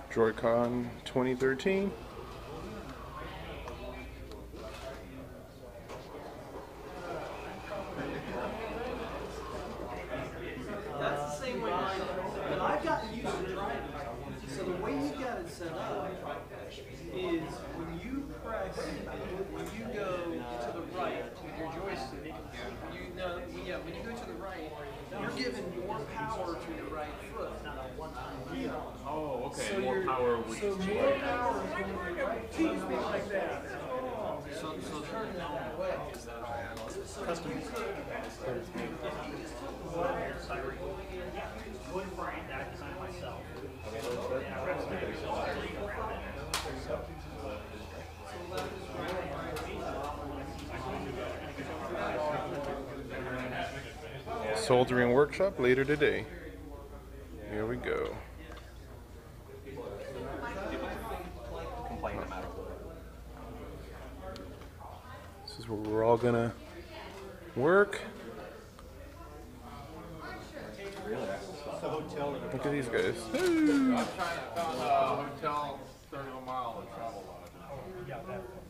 Joy-Con 2013. That's the same way mine is. But I've gotten used to driving. So the way you got it set up is when you press, when you go to the right with your joystick, when you go to the right, you're giving more power to your right foot. Oh, okay. So More power would so more power is going to the right foot. Like that. So turn that way. Custom. Wood frame that I designed myself. Soldering workshop later today. Here we go. This is where we're all gonna work. Look at these guys. I'm trying to found a hotel 31 mile of travel lodge.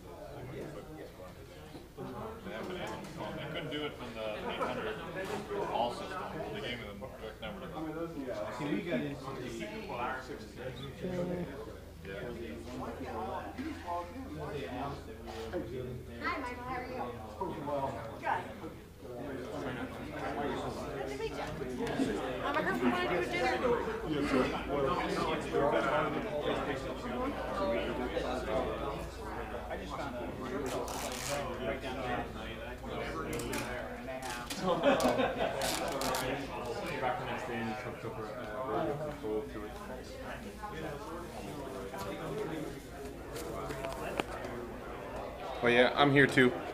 They couldn't do it from the 800 all system. They gave me the direct number. See, we got into the Hi, Michael. How are you? Good. Good to meet you. I heard we want to do a dinner. I just found a right down there. And they have. Back the next day and it's hooked up control to it. Oh yeah, I'm here too.